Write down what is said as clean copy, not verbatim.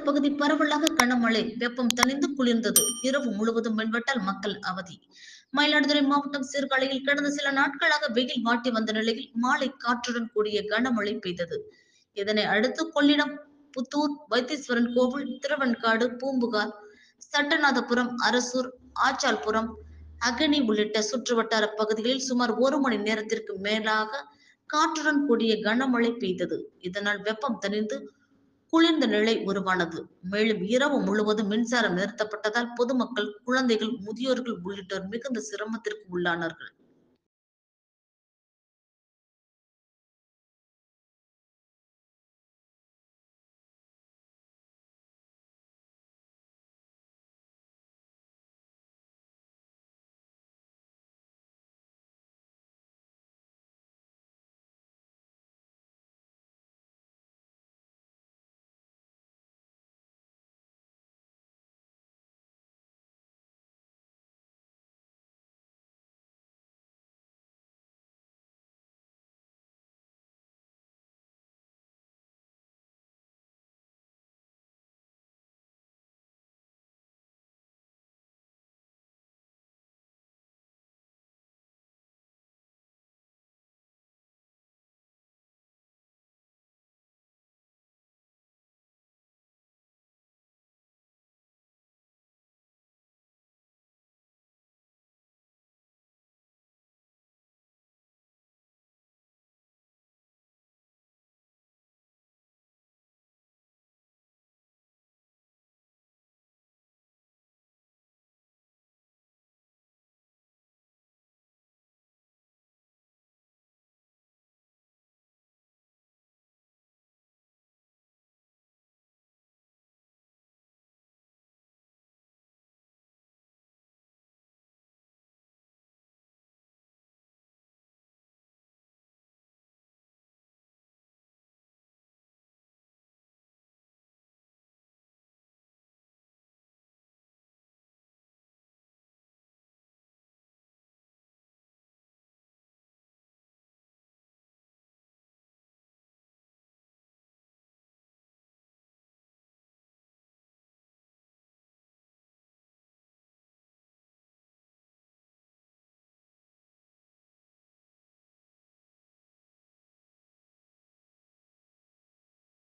பகுதி பரவலாக கனமழை, வெப்பம் தணிந்து குளிர்ந்தது. இரவு முழுவதும் மின்வெட்டால் மக்கள் அவதி. மயிலாடுதுறை மாவட்டம் சீர்காழியில் கடந்த சில நாட்களாக வெயில் வாட்டி வந்த நிலையில் மாலை காற்றுடன் கூடிய கனமழை பெய்தது. இதனை அடுத்து கொள்ளிடம், புத்தூர், வைத்தீஸ்வரன் கோவில், திருவெண்காடு, பூம்புகார், சட்டநாதபுரம், அரசூர், ஆச்சால்புரம், அகனி உள்ளிட்ட சுற்றுவட்டார பகுதிகளில் சுமார் 1 மணி நேரத்திற்கு மேலாக காற்றுடன் கூடிய கனமழை பெய்தது. இதனால் வெப்பம் தணிந்து குளிர்ந்த நிலை உருவானது. மேலும் இரவு முழுவதும் மின்சாரம் நிறுத்தப்பட்டதால் பொதுமக்கள், குழந்தைகள், முதியோர்கள் உள்ளிட்டோர் மிகுந்த சிரமத்திற்கு உள்ளானார்கள்.